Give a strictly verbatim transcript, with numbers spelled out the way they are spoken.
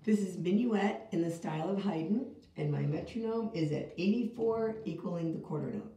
This is Minuet in the style of Haydn, and my metronome is at eighty-four, equaling the quarter note.